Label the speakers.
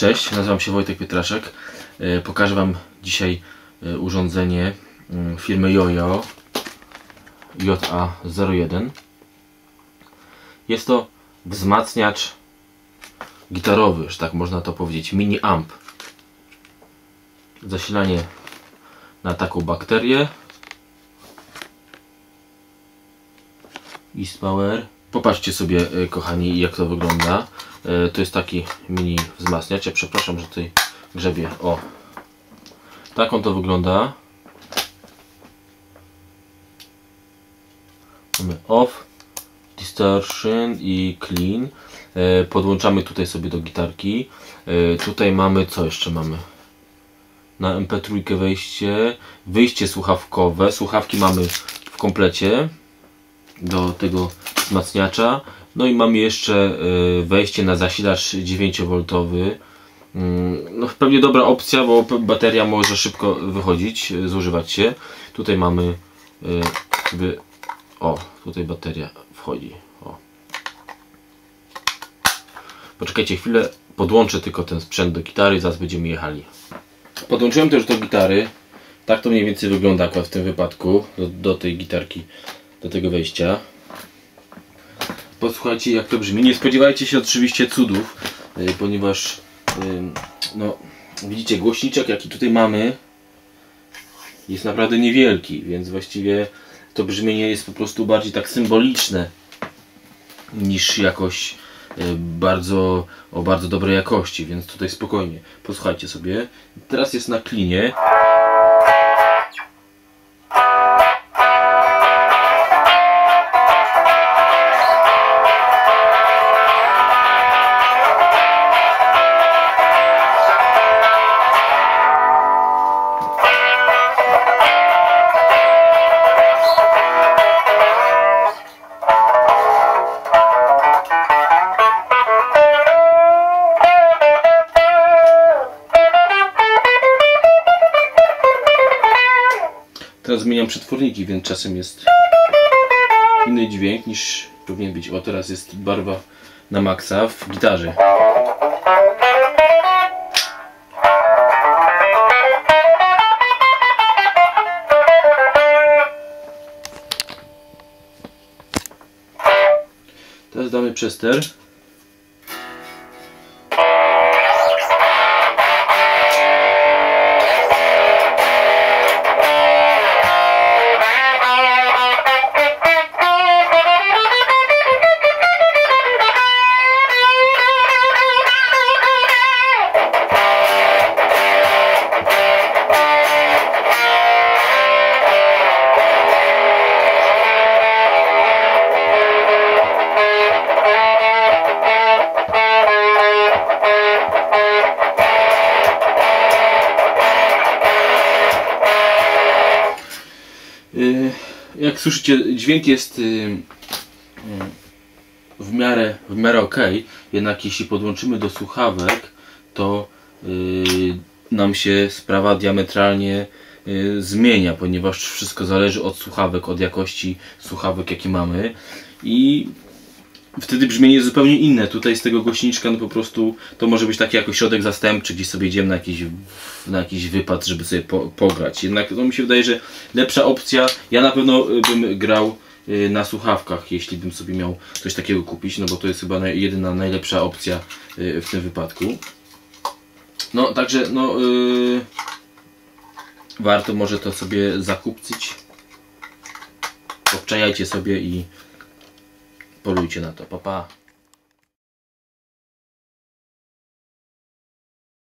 Speaker 1: Cześć, nazywam się Wojtek Pietraszek. Pokażę Wam dzisiaj urządzenie firmy Jojo JA01. Jest to wzmacniacz gitarowy, że tak można to powiedzieć, mini amp. Zasilanie na taką bakterię. East Power. Popatrzcie sobie, kochani, jak to wygląda. To jest taki mini wzmacniacz. Ja przepraszam, że tutaj grzebię. O, tak on to wygląda. Mamy off, distortion i clean. Podłączamy tutaj sobie do gitarki. Tutaj mamy, co jeszcze mamy? Na MP3 wyjście słuchawkowe. Słuchawki mamy w komplecie do tego wzmacniacza. No i mamy jeszcze wejście na zasilacz 9V. No pewnie dobra opcja, bo bateria może szybko wychodzić, zużywać się. Tutaj mamy o, tutaj bateria wchodzi. O. Poczekajcie chwilę, podłączę tylko ten sprzęt do gitary, zaraz będziemy jechali. Podłączyłem też do gitary. Tak to mniej więcej wygląda akurat w tym wypadku, do tej gitarki, do tego wejścia. Posłuchajcie, jak to brzmi. Nie spodziewajcie się oczywiście cudów, ponieważ no, widzicie, głośniczek jaki tutaj mamy jest naprawdę niewielki, więc właściwie to brzmienie jest po prostu bardziej tak symboliczne niż jakoś o bardzo dobrej jakości, więc tutaj spokojnie posłuchajcie sobie. Teraz jest na klinie. Teraz zmieniam przetworniki, więc czasem jest inny dźwięk niż powinien być. O, teraz jest barwa na maksa w gitarze. Teraz damy przester. Jak słyszycie, dźwięk jest w miarę ok, jednak jeśli podłączymy do słuchawek, to nam się sprawa diametralnie zmienia, ponieważ wszystko zależy od słuchawek, od jakości słuchawek, jakie mamy, i wtedy brzmienie jest zupełnie inne. Tutaj z tego głośniczka no po prostu to może być taki jako środek zastępczy, gdzieś sobie idziemy na jakiś wypad, żeby sobie pograć. Jednak to mi się wydaje, że lepsza opcja. Ja na pewno bym grał na słuchawkach, jeśli bym sobie miał coś takiego kupić, no bo to jest chyba jedyna najlepsza opcja w tym wypadku. No także no warto może to sobie zakupcyć. Obczajajcie sobie i polujcie na to. Pa, pa.